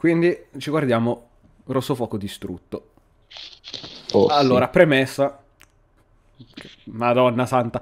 Quindi ci guardiamo Rossofuoco distrutto. Oh, Allora, sì. premessa. Madonna santa.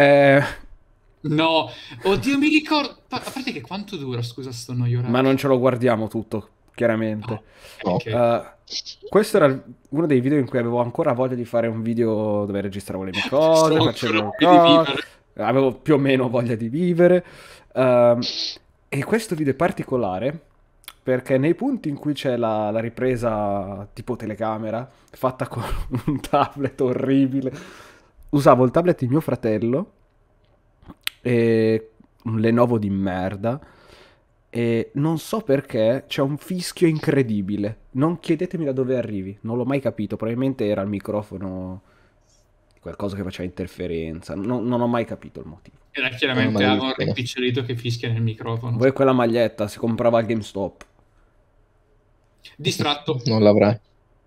No, oddio, mi ricordo. A parte che quanto dura, scusa, sto noio Ma non Rush? ce lo guardiamo tutto, chiaramente. No, No. ok. Questo era uno dei video in cui avevo ancora voglia di fare un video dove registravo le mie cose, Stavo facevo ancora le voglia di cose, vivere. avevo più o meno voglia di vivere. Ehm, e questo video è particolare perché nei punti in cui c'è la ripresa tipo telecamera, fatta con un tablet orribile, usavo il tablet di mio fratello e un Lenovo di merda. E non so perché c'è un fischio incredibile. Non chiedetemi da dove arrivi, non l'ho mai capito. Probabilmente era il microfono, qualcosa che faceva interferenza. Non ho mai capito il motivo. Era È una chiaramente Avon maledizione. rimpicciolito che fischia nel microfono. Voi quella maglietta si comprava al GameStop. Distratto. Non l'avrai.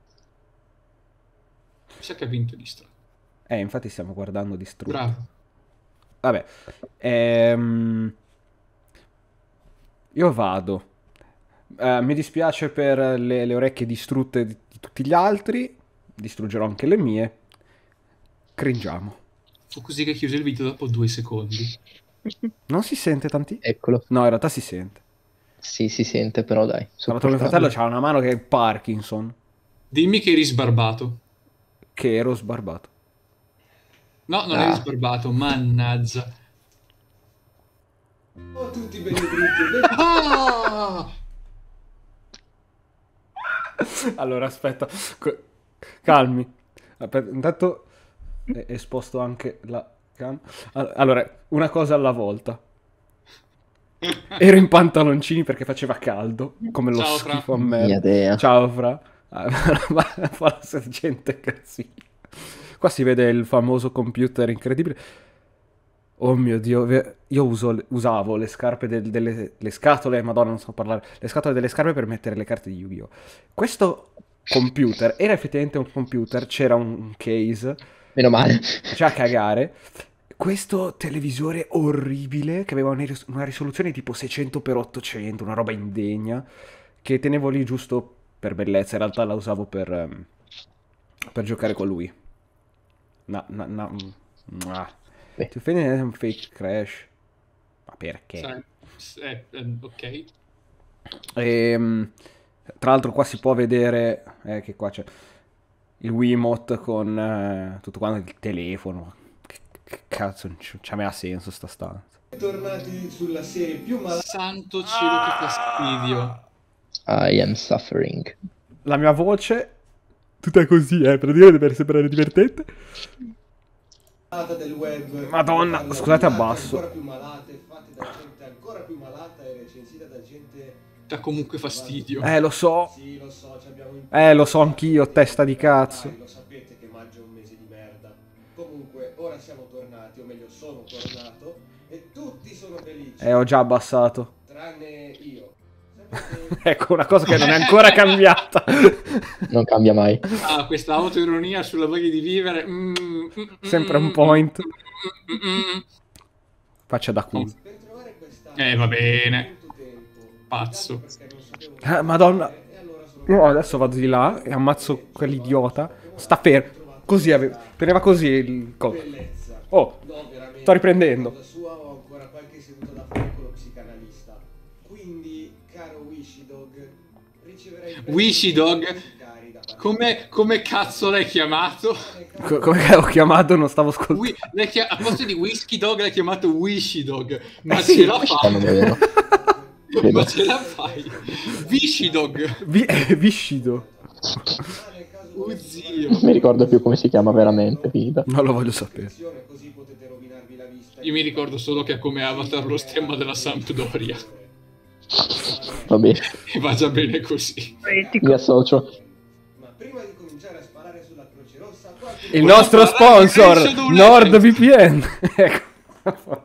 Mi sa che ha vinto distratto. Infatti stiamo guardando distrutto. Bravo. Vabbè. Ehm, Io vado. Mi dispiace per le orecchie distrutte di tutti gli altri. Distruggerò anche le mie. Cringiamo. Fu così che chiuse il video dopo 2 secondi. Non si sente tanti? Eccolo. No, in realtà si sente. Sì, si sente, però dai. Tra l'altro mio fratello Sopportabile. c'ha una mano che è Parkinson. Dimmi che eri sbarbato. Che ero sbarbato. No, non eri Ah, sbarbato, mannaggia. Oh, tutti belli brutti. Ah! Allora, aspetta. Calmi. Aspetta, intanto è esposto anche la cam. Allora, una cosa alla volta. Ero in pantaloncini perché faceva caldo, come lo Ciao, Fra. schifo a mia me. dea. Ciao, Fra. Ma fa la gente così. Qua si vede il famoso computer incredibile. Oh mio Dio, io usavo le scarpe le scatole, madonna non so parlare, le scatole delle scarpe per mettere le carte di Yu-Gi-Oh! Questo computer era effettivamente un computer, c'era un case, Meno male. faceva cagare. Questo televisore orribile che aveva una risoluzione tipo 600x800, una roba indegna, che tenevo lì giusto per bellezza, in realtà la usavo per giocare con lui. No, no, no. Mua. Beh, To finish un fake crash. Ma perché? Ok. Ehm, Tra l'altro qua si può vedere che qua c'è il Wiimote con tutto quanto il telefono. Che cazzo, non c'ha mai senso sta stanza. Tornati sulla serie più malata. Santo cielo, che fastidio. I am suffering. La mia voce, tutta così, per dire per sembrare divertente. Del web. Madonna, Parla di scusate, arte abbasso. ancora più malate, fatte da gente ancora più malata e recensite da gente. Dà comunque fastidio. Lo so. Sì, lo so, ci abbiamo in Lo so anch'io, testa di cazzo. Dai, lo sapete che maggio è un mese di merda. Comunque, ora siamo tornati, o meglio, sono tornato, e tutti sono felici. Ho già abbassato. Tranne io. Sapete, Ecco, una cosa che non è ancora cambiata. Non cambia mai. Ah, questa autoironia sulla voglia di vivere. Sempre un point. Faccia da culo. per trovare questa. Va bene. Molto tempo. Pazzo. Perché non sapevo Madonna. e allora sono Io adesso vado di là e ammazzo quell'idiota. Sta fermo. Così teneva così il coso. bellezza. Oh, No, veramente. sto riprendendo. Da sua ho ancora qualche seduta da fare con lo psicanalista. Quindi, caro Wishydog, riceverai Wishydog? cari da parte Come cazzo l'hai chiamato? Come ho chiamato? Non stavo ascoltando. A posto di Whisky Dog l'hai chiamato Wishy Dog. Ma sì, ce la Stanno fai? bene. Ma ce la fai? Vishy Dog. Viscido. Oh zio. Non mi ricordo più come si chiama veramente. Vida. Non lo voglio sapere. così potete rovinarvi la vista. Io mi ricordo solo che ha come avatar lo stemma della Sampdoria. Va bene. E va già bene così. Mi associo. Ma prima di cominciare a sparare sulla Croce Rossa, Il nostro sponsor, NordVPN. Ecco.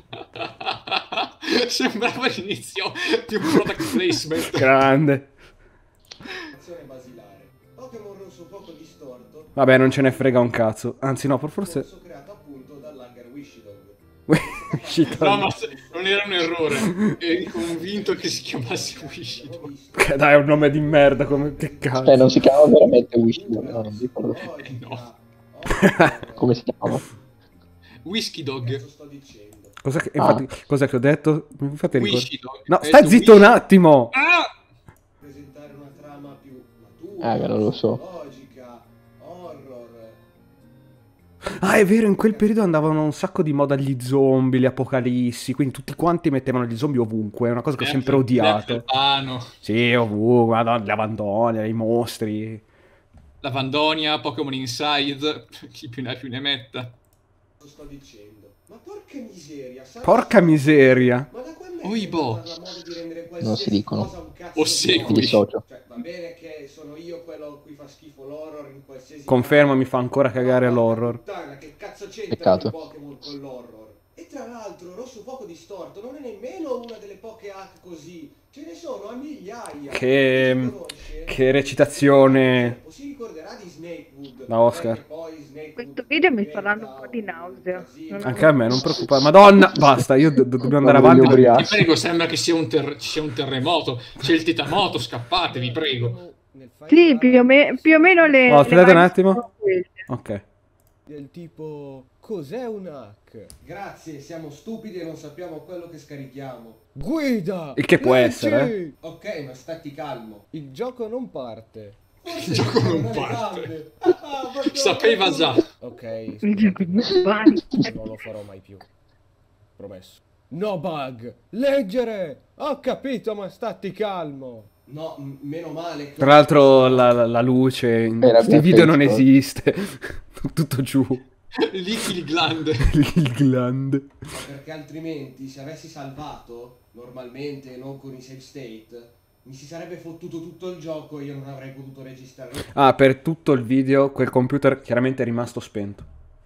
Sembrava l'inizio di un product placement. Grande. azione basilare. Pokémon rosso poco distorto, Vabbè, non ce ne frega un cazzo. Anzi, no, forse. creato appunto dall'hacker Wishydog. Wishi No, Dog. ma non era un errore. Eri convinto che si chiamasse Wish Dog. Dai, è un nome di merda, come che cazzo. Cioè, non si chiama veramente Wish Dog, no, non mi ricordo No. come si chiama. Whisky Dog. Cosa sto dicendo? Infatti, cos'è che ho detto? Mi fate ricordare? Wishy Dog. No, Hai stai detto zitto un Wish- attimo! Ah! Presentare una trama più matura, che non lo so. logica, horror. Ah, è vero, in quel periodo andavano un sacco di moda gli zombie, le apocalissi, quindi tutti quanti mettevano gli zombie ovunque, è una cosa che ho sempre odiato. Pano, Sì, ovunque, madonna, la Vandonia, i mostri. la Vandonia, Pokémon Inside, chi più ne ha più ne metta. Cosa sto dicendo? Ma porca miseria, sai? Porca miseria. Ma da quando è Oi, che boh. parla modo di rendere Non si qualsiasi dicono. cosa un cazzo O di segui. Mi horror? dissocio. Cioè, va bene che sono io quello a cui fa schifo l'horror in qualsiasi Confermo, caso. mi fa ancora cagare No, l'horror. puttana, che cazzo c'entra Peccato. il Pokémon con l'horror? E tra l'altro, Rosso Fuoco Distorto non è nemmeno una delle poche hack così. Ce ne sono a migliaia. Che- Chi conosce? che recitazione. Si ricorderà di Snakewood. Da Oscar. Perché poi Snakewood Questo video mi sta diventa dando un po' di nausea. casino. Anche a me, non preoccupare. Madonna, basta, io dobbiamo andare Quando avanti. voglio perché- ubriaco. Ti prego, sembra che sia ci sia un terremoto. C'è il titamoto, scappate, vi prego. Sì, più o meno le... Oh, aspettate le un vibe attimo. sono quelle. Ok. Del tipo, cos'è un hack? Grazie, siamo stupidi e non sappiamo quello che scarichiamo. Guida! Il che può leggi! essere, Ok, ma statti calmo. Il gioco non parte. Il gioco non parte. Sapeva già. Ok, Il gioco non vale. non lo farò mai più. Promesso. No bug! Leggere! Ho capito, ma statti calmo! No, meno male che... Tra l'altro la luce in Era questi mia video non Facebook. esiste. Tutto giù. Lichi il glande. Il glande. Ma perché altrimenti, se avessi salvato normalmente e non con i save state, mi si sarebbe fottuto tutto il gioco e io non avrei potuto registrare. Ah, per tutto il video quel computer chiaramente è rimasto spento.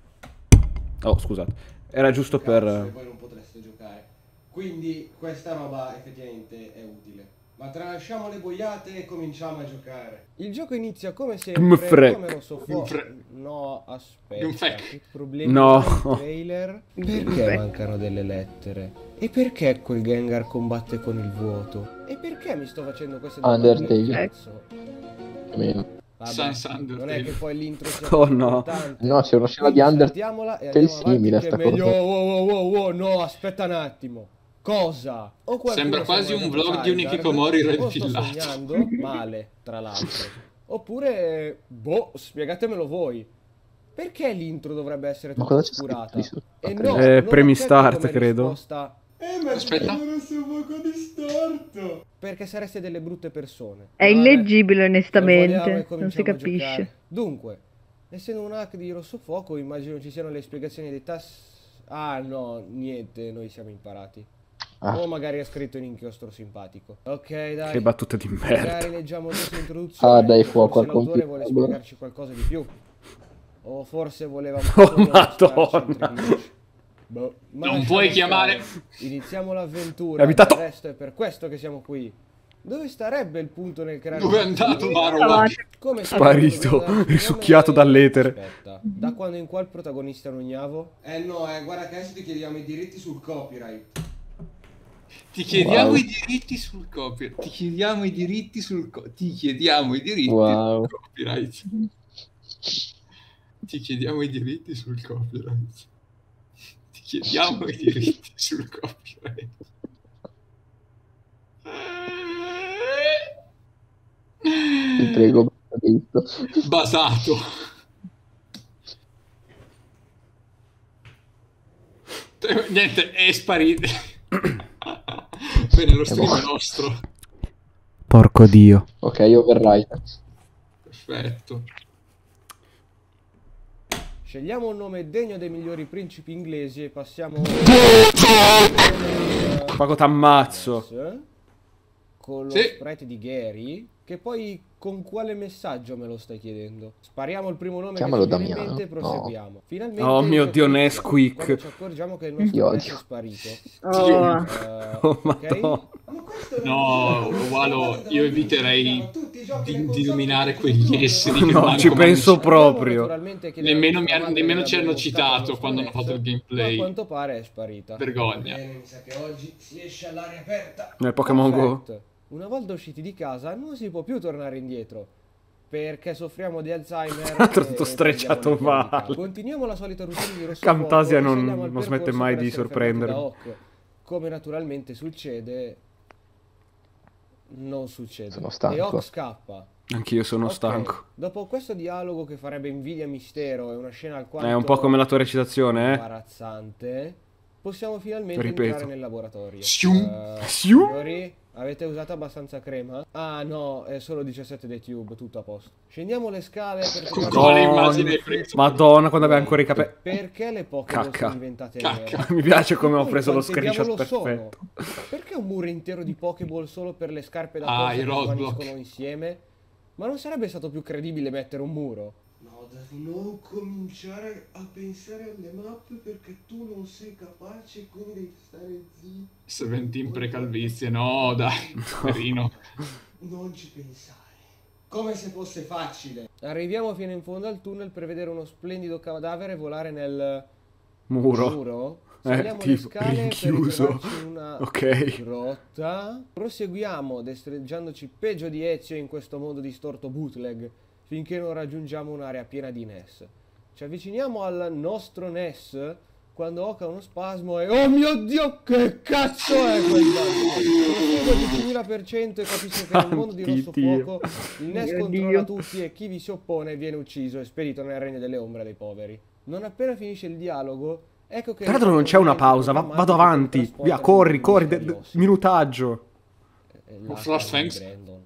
Oh, scusate. Era giusto Cazzo, e per... voi non potreste giocare. Quindi questa roba effettivamente è utile. Ma tralasciamo le boiate e cominciamo a giocare. Il gioco inizia come Mi sempre, frec. come lo so Mi frec. No, Mi aspetta, frec. che problemi No. ha il trailer? Perché mancano delle lettere? E perché quel Gengar combatte con il vuoto? E perché mi sto facendo queste domande? Undertale. Cazzo? Più o meno. Vabbè, Sans non è Undertale. che poi l'intro sia Oh, così no. importante. No, c'è una scena di Quindi Undertale saltiamola e andiamo avanti simile a che sta è meglio. cosa. Oh, no, aspetta un attimo. Cosa? O qualcuno Sembra sta quasi un guardando vlog di un Charizard, Hikikomori o sto refillato. sognando male, tra l'altro. Oppure, boh, spiegatemelo voi. Perché l'intro dovrebbe essere Ma tutta cosa c'è oscurata? scritto E lì no, sotto? non premi accetto start, come credo. risposta, Ma Aspetta. sono Rosso Fuoco Distorto! perché sareste delle brutte persone. È Vabbè, illeggibile lo vogliamo e onestamente, non si cominciamo a capisce. giocare. Dunque, essendo un hack di Rosso Fuoco, immagino ci siano le spiegazioni dei Ah no, niente, noi siamo imparati. Ah. O magari ha scritto in inchiostro simpatico. Ok, dai. Che battute di Magari merda. leggiamo questa introduzione. Ah, dai, forse fuoco al l'autore computer. vuole spiegarci qualcosa di più. O forse voleva Oh, solo mostrarci Madonna. un tributo. Boh, ma Non lasciamo puoi stare. chiamare- Iniziamo l'avventura. È abitato- Del resto è per questo che siamo qui. Dove starebbe il punto nel creare... Dove è andato Marowak? Come Sparito, sappiamo dove andare? risucchiato dall'etere. Aspetta, da quando in qua il protagonista non gnavo? No, guarda che adesso ti chiediamo i diritti sul copyright. Ti chiediamo Wow. i diritti sul copyright. Ti chiediamo i diritti sul Ti chiediamo i diritti Wow. sul copyright. Ti chiediamo i diritti sul copyright. Ti chiediamo i diritti sul copyright. Ti prego, visto. Basato. Niente, è sparito. Bene, lo stream è nostro. Porco dio. Ok, override. Perfetto. Scegliamo un nome degno dei migliori principi inglesi e passiamo... Pago t'ammazzo. Con lo Sì. sprite di Gary, che poi con quale messaggio me lo stai chiedendo? Spariamo il primo nome Chiamalo che ci viene in Damiano. mente e proseguiamo. Finalmente Oh mio il Dio, gioco inizia, Nesquik. quando ci accorgiamo che il nostro Io pezzo odio. è sparito. Oh, Oh, Ok? madonna. Ma questo No, non è- Walo, io eviterei- Tutti di illuminare quegli esseri che No, mancano ci penso a me. proprio. Naturalmente chiedere Nemmeno, a mi sua hanno- madre nemmeno di ci hanno aver citato mostrato quando hanno fatto il ma a gameplay. quanto pare è sparita. Vergogna. Bene, mi sa che oggi si esce all'aria aperta. Nel Pokémon Go. Perfetto. Una volta usciti di casa non si può più tornare indietro perché soffriamo di Alzheimer. Tutto e strecciato perdiamo le chiavi. male. Continuiamo la solita routine di rosso Camtasia fuoco e non- saliamo al non smette percorso mai per di essere fermati da sorprendermi. Hawk. Come naturalmente succede, non succede. Sono E stanco. Hawk scappa. Anch'io sono Ok, stanco. dopo questo dialogo che farebbe invidia mistero e una scena alquanto È un po' come la tua recitazione, imbarazzante, possiamo finalmente Ripeto. entrare nel laboratorio. Sium. Sium. Signori, avete usato abbastanza crema? Ah no, è solo 17 dei tube, tutto a posto. Scendiamo le scale per Con trovare- quale immagine hai preso? Madonna, quando aveva ancora i capelli. Perché le Pokémon Cacca. sono diventate Cacca. nere? Mi piace come ho Poi preso lo quante screenshot diavolo sono? perfetto. Perché un muro intero di Pokéball solo per le scarpe da Ah, corsa i che roadblock. svaniscono insieme? Ma non sarebbe stato più credibile mettere un muro? No, devi non cominciare a pensare alle mappe perché tu non sei capace e quindi devi stare zitto. 17 precalvizie, no dai, carino. Non ci pensare. Come se fosse facile. Arriviamo fino in fondo al tunnel per vedere uno splendido cadavere volare nel Muro. muro. Saliamo le Tipo, scale per rinchiuso. ritrovarci in una Ok. grotta. Proseguiamo destreggiandoci peggio di Ezio in questo mondo distorto bootleg finché non raggiungiamo un'area piena di Ness. Ci avviciniamo al nostro Ness quando Oka ha uno spasmo e oh mio Dio, che cazzo è quel Proseguo di 1000% e capisco che nel mondo di Rosso Santi Dio. Fuoco il Ness Mio controlla Dio. tutti e chi vi si oppone viene ucciso e spedito nel regno delle ombre dei poveri. Non appena finisce il dialogo, ecco che... Tra l'altro non c'è una pausa, vado avanti. Via, corri, corri, minutaggio. Flash thanks.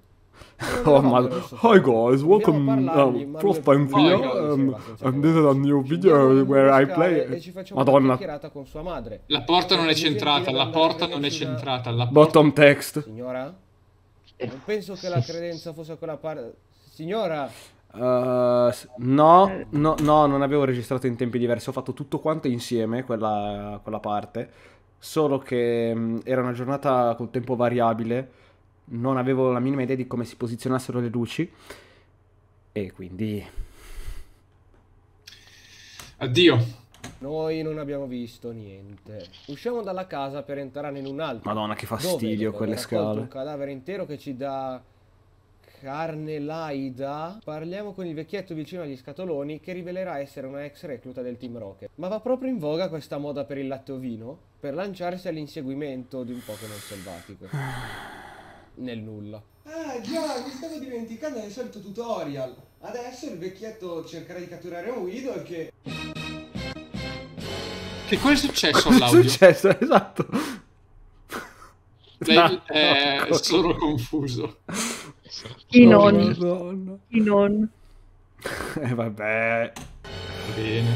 Oh my hi guys, welcome first time here. And this is a new video where I play. Madonna. Con sua madre. La porta non è centrata, la porta non è centrata. La porta... Bottom text. Signora? Non penso che la credenza fosse quella parte... Signora! No, no, no, non avevo registrato in tempi diversi. Ho fatto tutto quanto insieme, quella parte. Solo che era una giornata con tempo variabile. Non avevo la minima idea di come si posizionassero le luci. E quindi... Addio. Noi non abbiamo visto niente. Usciamo dalla casa per entrare in un'altra. Madonna, che Dove, fastidio dopo quelle aver raccolto scale. un cadavere intero che ci dà carne laida. Parliamo con il vecchietto vicino agli scatoloni che rivelerà essere una ex recluta del Team Rocket. Ma va proprio in voga questa moda per il latte ovino? Per lanciarsi all'inseguimento di un Pokémon selvatico. Nel nulla. Ah già, mi stavo dimenticando del solito tutorial. Adesso il vecchietto cercherà di catturare un Weedle che... Che cosa è successo Cosa è all'audio? successo? Esatto. Lei è solo confuso. Chi Oh, non? Madonna. Chi non? Vabbè. Bene.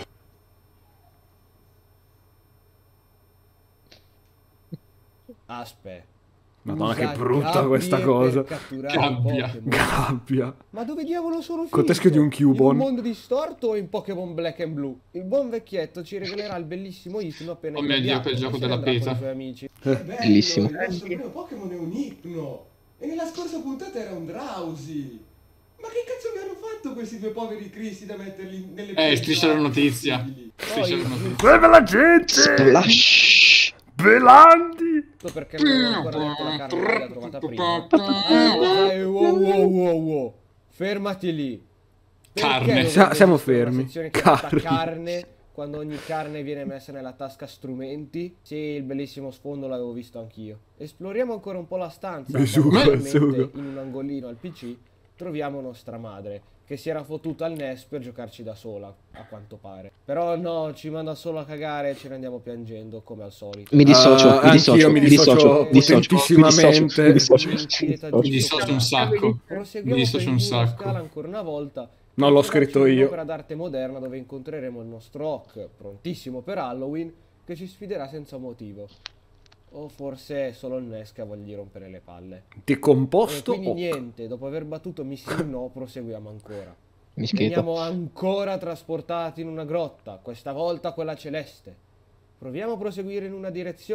Aspetta. Madonna, che Usa brutta gabbie questa per cosa. catturare Gabbia. Pokémon. Gabbia. Ma dove diavolo sono finito? Con teschio di un Cubone. In un mondo distorto o in Pokémon Black and Blue? Il buon vecchietto ci regalerà il bellissimo Ipno appena Oh mio Dio, ingabbiato, quel gioco e se ne della andrà con peta. i suoi amici. Che bello, Bellissimo. il nostro primo Pokémon è un Ipno. E nella scorsa puntata era un Drowsy. Ma che cazzo vi hanno fatto questi due poveri cristi da metterli nelle Striscia la notizia. possibili? Striscia la notizia. Dove la gente? Splash! Belandi. Perché non ho ancora detto la carne che l'ha trovata prima. Wow. Fermati lì. Perché Carne. non Siamo esiste una fermi. sezione chiamata Carne. carne quando ogni carne viene messa nella tasca strumenti? Sì, il bellissimo sfondo l'avevo visto anch'io. Esploriamo ancora un po' la stanza. Besugo, Finalmente, besugo. in un angolino al PC troviamo nostra madre che si era fottuta al NES per giocarci da sola, a quanto pare. Però no, ci manda solo a cagare e ci rendiamo piangendo come al solito. Mi dissocio, mi dissocio, anch'io mi dissocio potentissimamente. mi dissocio. Mi dissocio un sacco. Proseguiamo Mi dissocio per un il muro sacco. scala ancora una volta. Non l'ho scritto io. Per d'arte moderna dove incontreremo il nostro Hawk, prontissimo per Halloween, che ci sfiderà senza motivo. O forse è solo il NES che ha voglia di rompere le palle. E Decomposto. quindi niente, dopo aver battuto Missile No, proseguiamo ancora. Mischetto. Veniamo ancora trasportati in una grotta, questa volta quella celeste. Proviamo a proseguire in una direzione,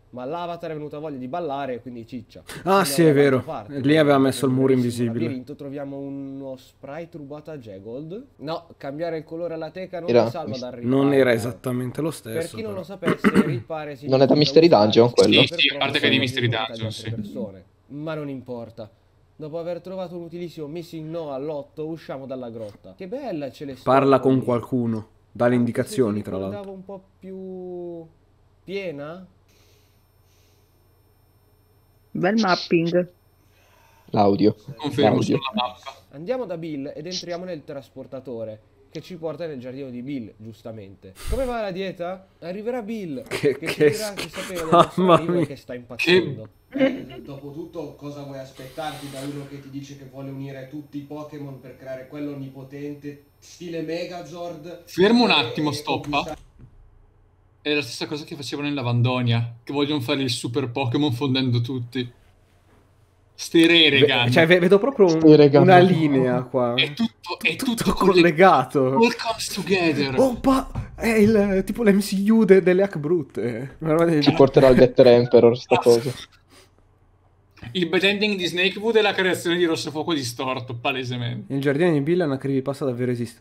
ma l'avatar è venuta voglia di ballare e quindi ciccia. Ah, Andiamo sì, è dall'altra vero. parte. Lì aveva messo il muro Nel invisibile. labirinto troviamo uno sprite rubato a Jagold. No, cambiare il colore alla teca non Era- lo salva dal riparo. Non era esattamente lo Per stesso. chi non però. lo sapesse, ripare significa Non è da Mystery usare Dungeon, quello? per Sì, a parte che è di provare Mystery aiuto Dungeon, dagli sì. altre persone. Ma non importa. Dopo aver trovato un utilissimo Missing No all'8, usciamo dalla grotta. Che bella Celestino. Parla con qualcuno. Dà le indicazioni, tra l'altro. l'altro. Un po' più piena? Bel mapping. L'audio. Confermo L'audio. sulla mappa. Andiamo da Bill ed entriamo nel trasportatore che ci porta nel giardino di Bill, giustamente. Come va la dieta? Arriverà Bill Che ci dirà che sapeva del nostro mamma arrivo e mia. che sta impazzendo. Dopotutto, cosa vuoi aspettarti da uno che ti dice che vuole unire tutti i Pokémon per creare quello onnipotente, stile Megazord? Fermo un e- attimo, e stoppa. conquistare- È la stessa cosa che facevano in Lavandonia, che vogliono fare il super Pokémon fondendo tutti. Ste Reregan. Cioè, vedo proprio Regan. una linea qua. È tutto Tutto collegato. All comes together. Oh, è tipo l'MCU delle Hack Brute. Una roba del Ci genere. porterà al Getter Emperor sta cosa. Il bad ending di Snakewood è la creazione di Rossofuoco distorto, palesemente. Il giardino di Bill è una creepypasta davvero esiste.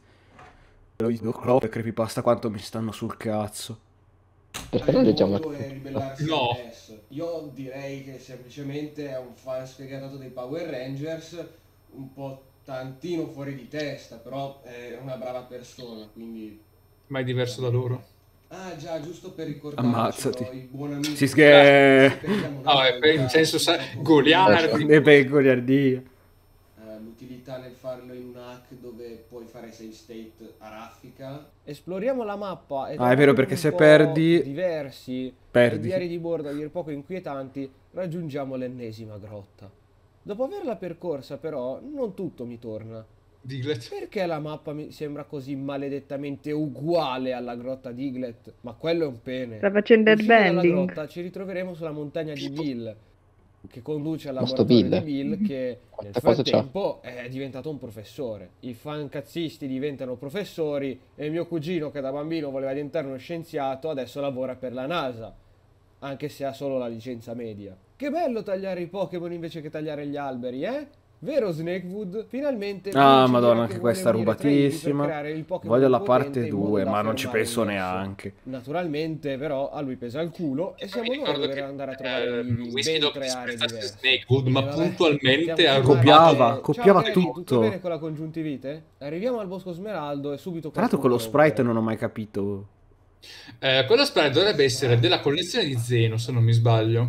Le creepypasta quanto mi stanno sul cazzo. Perché non leggiamo modo è ribellarsi No. al NES. Io direi che semplicemente è un fan sfegatato dei Power Rangers, un po' tantino fuori di testa, però è una brava persona, quindi... Ma è diverso da loro. Ah già, giusto per ricordarci, Ammazzati. il buon amico... Si scher- No, in senso Goliardi. E beh, goliardia. L'utilità nel farlo in un hack dove puoi fare save state a raffica. Esploriamo la mappa e Ah, è vero, perché un se po' perdi- diversi perdi. e diari di bordo a dir poco inquietanti, raggiungiamo l'ennesima grotta. Dopo averla percorsa però non tutto mi torna. Diglett. Perché la mappa mi sembra così maledettamente uguale alla grotta Diglett? Ma quello è un pene. Sta facendo Uscita dalla headbanding. grotta ci ritroveremo sulla montagna di Bill, che conduce al Ma sto laboratorio di Bill? Bill, che nel Quanta cosa c'ha? frattempo è diventato un professore. I fan cazzisti diventano professori e mio cugino, che da bambino voleva diventare uno scienziato, adesso lavora per la NASA, anche se ha solo la licenza media. Che bello tagliare i Pokémon invece che tagliare gli alberi, eh? Vero Snakewood? Finalmente Ah, Bill ci madonna, dirà anche che questa è vuole unire tre Eevee per rubatissima. creare il Pokémon Voglio la potente parte in modo 2, da ma non ci fermare penso il Nesso. neanche. Naturalmente, però, a lui pesa il culo e siamo noi a Ricordo dover che andare a trovare Eevee in Whisky ben Dog tre aree disprezzasse diverse. Snakewood, ma Vabbè, puntualmente stiamo ha Copiava, rubato... copiava Ciao, Gary, tutto. tutto bene con la congiuntivite? Arriviamo al Bosco Smeraldo e subito Tra l'altro quello sprite non ho mai capito. Quello sprite dovrebbe essere della collezione di Zeno, se non mi sbaglio.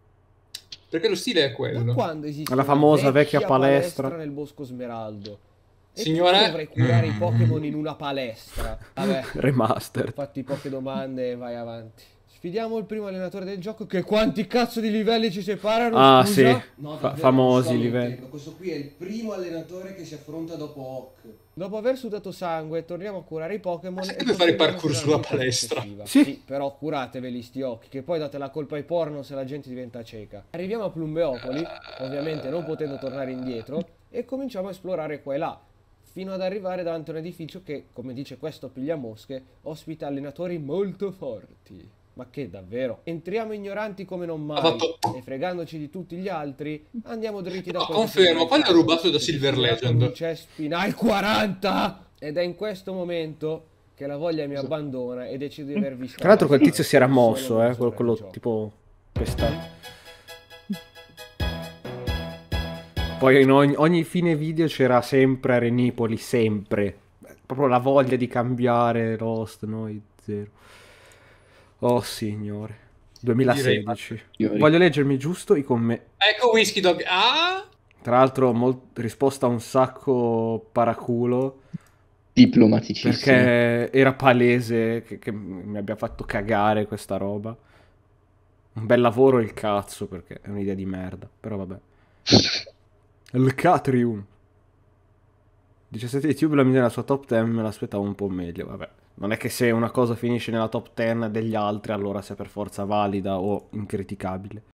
Perché lo stile è Da quello. quando esiste La una famosa vecchia palestra nel Bosco Smeraldo? E Signora- perché dovrei curare i Pokémon in una palestra? Vabbè, Remastered. fatti poche domande e vai avanti. Sfidiamo il primo allenatore del gioco. Che quanti cazzo di livelli ci separano? Ah, scusa? sì. No, Fa- davvero, famosi sto livelli. mentendo. Questo qui è il primo allenatore che si affronta dopo Hawk. Dopo aver sudato sangue, torniamo a curare i Pokémon. Ma e deve fare il proseguiamo parkour fino alla sulla città palestra. successiva. Sì. Però curateveli sti occhi, che poi date la colpa ai porno se la gente diventa cieca. Arriviamo a Plumbeopoli, ovviamente non potendo tornare indietro, e cominciamo a esplorare qua e là, fino ad arrivare davanti a un edificio che, come dice questo pigliamosche, ospita allenatori molto forti. Ma che davvero? Entriamo ignoranti come non mai, Ha fatto- e fregandoci di tutti gli altri, andiamo dritti da No, quello che confermo, ci quello è rubato da che Silver si tira con Legend. un Cespinal 40! Ed è in questo momento che la voglia mi abbandona e decido di aver visto. Tra l'altro quel tizio si era Solo mosso, per quello gioco. tipo pestato. Poi in ogni fine video c'era sempre Arenipoli, sempre. Proprio la voglia di cambiare Lost, noi zero. Oh signore. 2016. Direi- Voglio leggermi giusto i commenti. Ecco Whisky Dog. Ah! Tra l'altro risposta un sacco paraculo. Diplomaticissimo. Perché era palese che mi abbia fatto cagare questa roba. Un bel lavoro il cazzo, perché è un'idea di merda. Però vabbè. Il Catrium. 17 YouTube la mia nella sua top 10 me l'aspettavo un po' meglio. Vabbè. Non è che se una cosa finisce nella top 10 degli altri allora sia per forza valida o incriticabile.